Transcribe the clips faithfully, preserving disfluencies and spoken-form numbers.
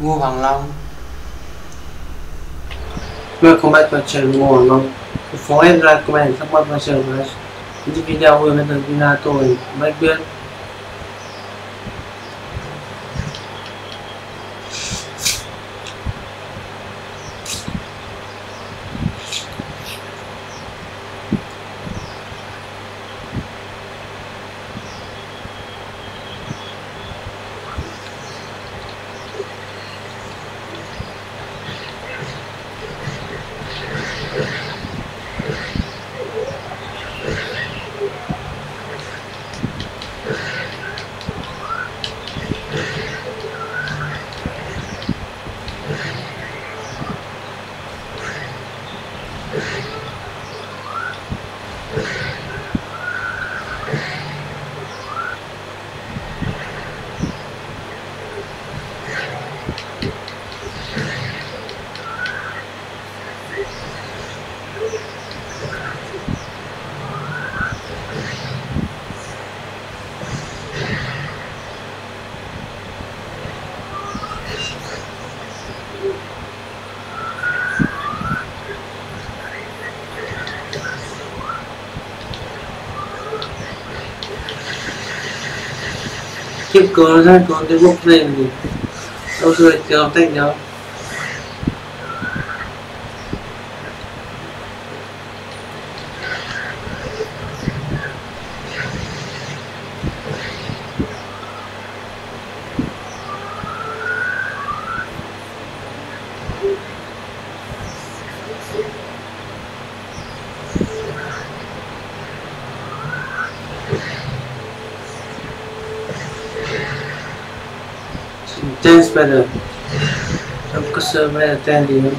Ngô Hoàng Long. Welcome back to my channel Ngô Hoàng Long. Before I recommend support my channel guys. In this video we will be Naruto and Blackbeard. Khiếp cờ ra còn cái bốc lên thì đâu rồi chờ tách nhau. Ten better. Some customer attending.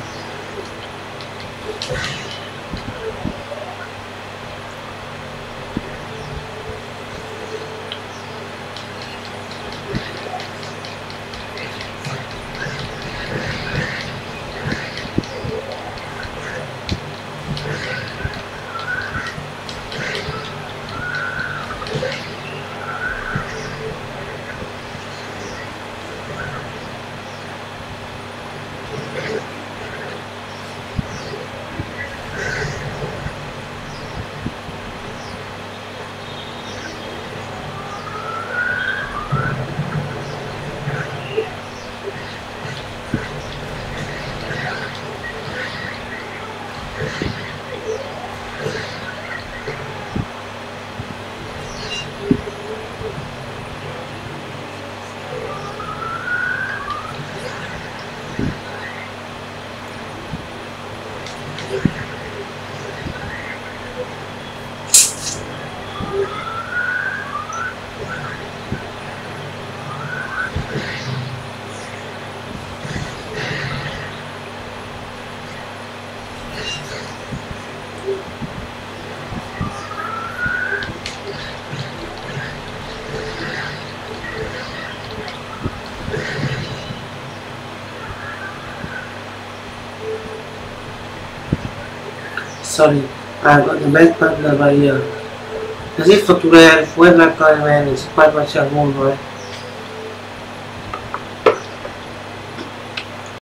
Sorry, I got the best partner by here. That's it for today. I've went back on and subscribe my channel, right?